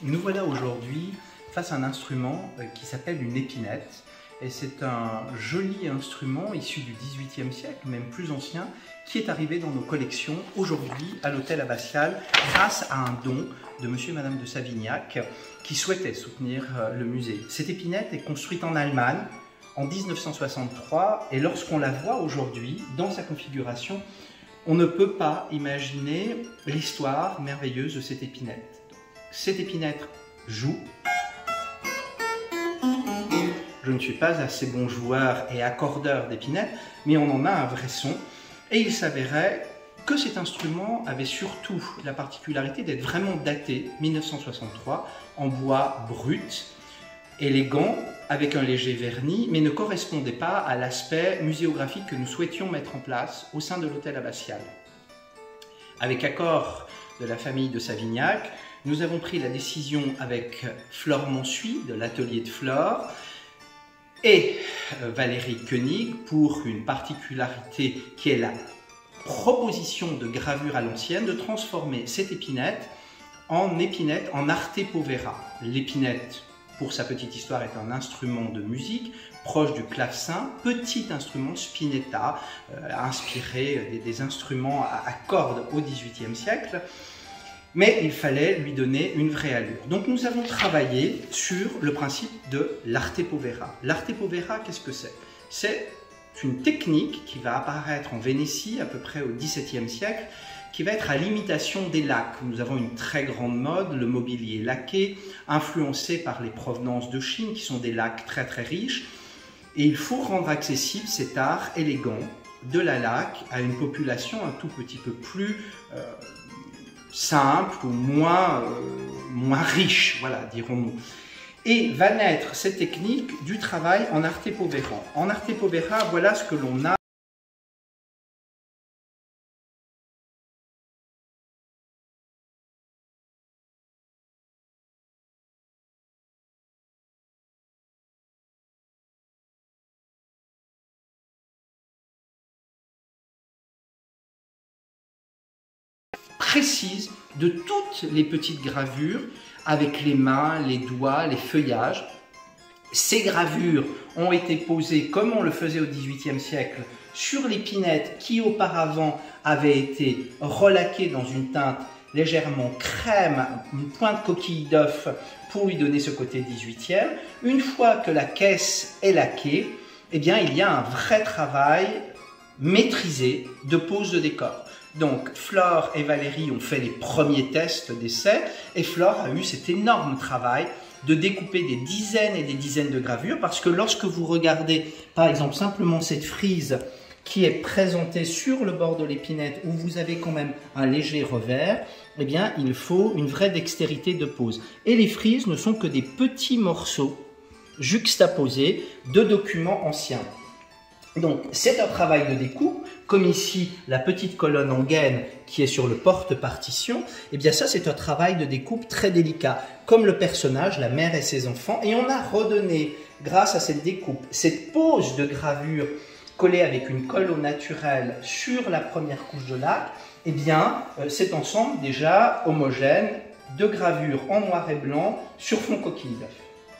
Nous voilà aujourd'hui face à un instrument qui s'appelle une épinette. Et c'est un joli instrument issu du XVIIIe siècle, même plus ancien, qui est arrivé dans nos collections aujourd'hui à l'hôtel abbatial grâce à un don de monsieur et madame de Savignac qui souhaitaient soutenir le musée. Cette épinette est construite en Allemagne en 1963 et lorsqu'on la voit aujourd'hui dans sa configuration, on ne peut pas imaginer l'histoire merveilleuse de cette épinette. Cette épinette joue. Je ne suis pas assez bon joueur et accordeur d'épinette, mais on en a un vrai son. Et il s'avérait que cet instrument avait surtout la particularité d'être vraiment daté 1963, en bois brut, élégant, avec un léger vernis, mais ne correspondait pas à l'aspect muséographique que nous souhaitions mettre en place au sein de l'hôtel abbatial. Avec accord de la famille de Savignac, nous avons pris la décision avec Flore Monsuy de l'atelier de Flore et Valérie Koenig pour une particularité qui est la proposition de gravure à l'ancienne de transformer cette épinette en arte povera. L'épinette, pour sa petite histoire, est un instrument de musique proche du clavecin, petit instrument spinetta, inspiré des instruments à cordes au XVIIIe siècle. Mais il fallait lui donner une vraie allure. Donc nous avons travaillé sur le principe de l'arte povera. L'arte povera, qu'est-ce que c'est? C'est une technique qui va apparaître en Vénétie à peu près au XVIIe siècle, qui va être à l'imitation des laques. Nous avons une très grande mode, le mobilier laqué, influencé par les provenances de Chine, qui sont des laques très très riches. Et il faut rendre accessible cet art élégant de la laque à une population un tout petit peu plus simple ou moins riche, voilà, dirons-nous. Et va naître cette technique du travail en arte povera. En arte povera, voilà ce que l'on a. Précise de toutes les petites gravures avec les mains, les doigts, les feuillages. Ces gravures ont été posées comme on le faisait au XVIIIe siècle sur l'épinette qui auparavant avait été relaquée dans une teinte légèrement crème, une pointe coquille d'œuf pour lui donner ce côté 18e. Une fois que la caisse est laquée, eh bien, il y a un vrai travail maîtrisé de pose de décor. Donc Flore et Valérie ont fait les premiers tests d'essai et Flore a eu cet énorme travail de découper des dizaines et des dizaines de gravures parce que lorsque vous regardez par exemple simplement cette frise qui est présentée sur le bord de l'épinette où vous avez quand même un léger revers, eh bien il faut une vraie dextérité de pose. Et les frises ne sont que des petits morceaux juxtaposés de documents anciens. Donc c'est un travail de découpe, comme ici la petite colonne en gaine qui est sur le porte-partition, et bien ça c'est un travail de découpe très délicat, comme le personnage, la mère et ses enfants, et on a redonné, grâce à cette découpe, cette pose de gravure collée avec une colle au naturel sur la première couche de laque, et bien cet ensemble déjà homogène de gravures en noir et blanc sur fond coquille d'œuf.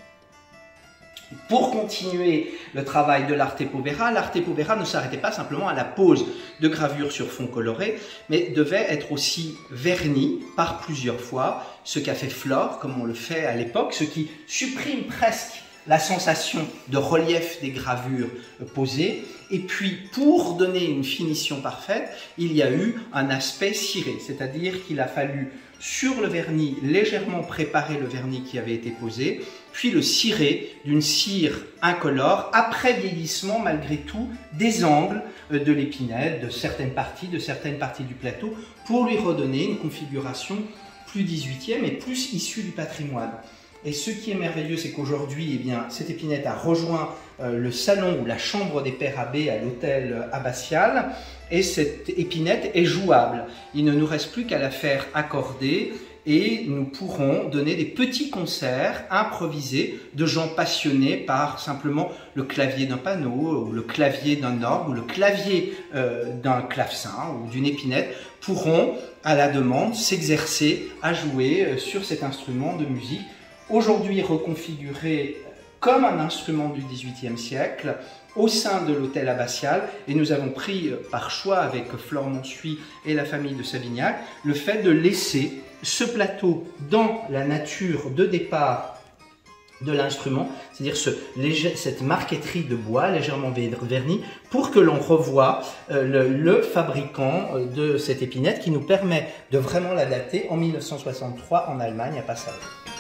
Pour continuer le travail de l'arte povera ne s'arrêtait pas simplement à la pose de gravure sur fond coloré, mais devait être aussi verni par plusieurs fois, ce qu'a fait Flore, comme on le fait à l'époque, ce qui supprime presque la sensation de relief des gravures posées. Et puis, pour donner une finition parfaite, il y a eu un aspect ciré, c'est-à-dire qu'il a fallu sur le vernis, légèrement préparer le vernis qui avait été posé, puis le cirer d'une cire incolore, après vieillissement malgré tout des angles de l'épinette, de certaines parties du plateau, pour lui redonner une configuration plus 18e et plus issue du patrimoine. Et ce qui est merveilleux, c'est qu'aujourd'hui, eh bien, cette épinette a rejoint le salon ou la chambre des pères abbés à l'hôtel abbatial. Et cette épinette est jouable. Il ne nous reste plus qu'à la faire accorder et nous pourrons donner des petits concerts improvisés de gens passionnés par simplement le clavier d'un panneau, ou le clavier d'un orgue, ou le clavier d'un clavecin ou d'une épinette, pourront, à la demande, s'exercer à jouer sur cet instrument de musique, aujourd'hui reconfiguré comme un instrument du XVIIIe siècle, au sein de l'hôtel abbatial, et nous avons pris par choix avec Flore Monsuy et la famille de Savignac le fait de laisser ce plateau dans la nature de départ de l'instrument, c'est-à-dire cette marqueterie de bois légèrement vernie, pour que l'on revoie le fabricant de cette épinette qui nous permet de vraiment la dater en 1963 en Allemagne à Passau.